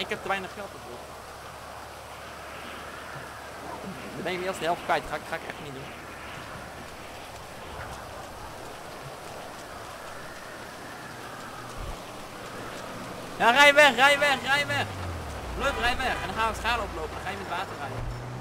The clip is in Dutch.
ik heb te weinig geld ervoor. Dan ben je weer als de helft kwijt. Ga ik echt niet doen. Ja, rij weg. Bluff, rij weg. En dan gaan we schade oplopen. Dan ga je met water rijden.